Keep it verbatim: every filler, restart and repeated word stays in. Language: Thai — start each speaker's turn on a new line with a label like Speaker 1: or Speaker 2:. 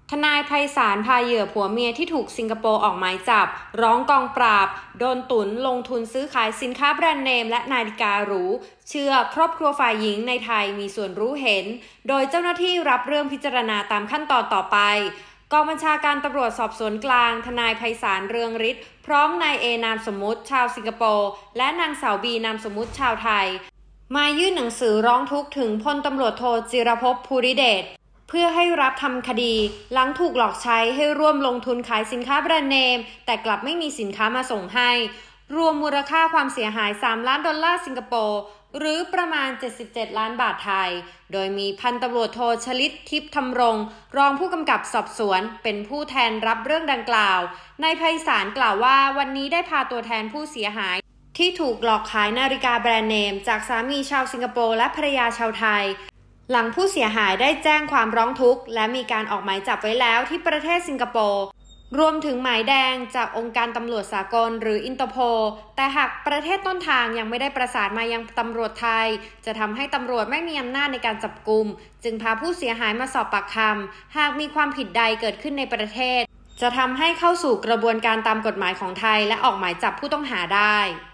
Speaker 1: ทนายไพศาลพาเหยื่อผัวเมียที่ถูกสิงคโปร์ออกหมายจับร้องกองปราบโดนตุนลงทุนซื้อขายสินค้าแบรนด์เนมและนาฬิกาหรูเชื่อครอบครัวฝ่ายหญิงในไทยมีส่วนรู้เห็นโดยเจ้าหน้าที่รับเรื่องพิจารณาตามขั้นตอนต่อไปกองบัญชาการตำรวจสอบสวนกลางทนายไพศาลเรืองฤทธิ์พร้อมนายเอนามสมมุติชาวสิงคโปร์และนางสาวบีนามสมมุติชาวไทยมายื่นหนังสือร้องทุกข์ถึงพลตำรวจโทจิรภพภูริเดชเพื่อให้รับทำคดีหลังถูกหลอกใช้ให้ร่วมลงทุนขายสินค้าแบรนด์เนมแต่กลับไม่มีสินค้ามาส่งให้รวมมูลค่าความเสียหายสามล้านดอลลาร์สิงคโปร์หรือประมาณเจ็ดสิบเจ็ดล้านบาทไทยโดยมีพันตำรวจโทชลิตทิพย์ธำรงรองผู้กำกับสอบสวนเป็นผู้แทนรับเรื่องดังกล่าวนายไพศาลกล่าวว่าวันนี้ได้พาตัวแทนผู้เสียหายที่ถูกหลอกขายนาฬิกาแบรนด์เนมจากสามีชาวสิงคโปร์และภรรยาชาวไทยหลังผู้เสียหายได้แจ้งความร้องทุกข์และมีการออกหมายจับไว้แล้วที่ประเทศสิงคโปร์รวมถึงหมายแดงจากองค์การตำรวจสากลหรืออินเตอร์โพลแต่หากประเทศต้นทางยังไม่ได้ประสานมายังตำรวจไทยจะทำให้ตำรวจไม่มีอำนาจในการจับกุมจึงพาผู้เสียหายมาสอบปากคำหากมีความผิดใดเกิดขึ้นในประเทศจะทำให้เข้าสู่กระบวนการตามกฎหมายของไทยและออกหมายจับผู้ต้องหาได้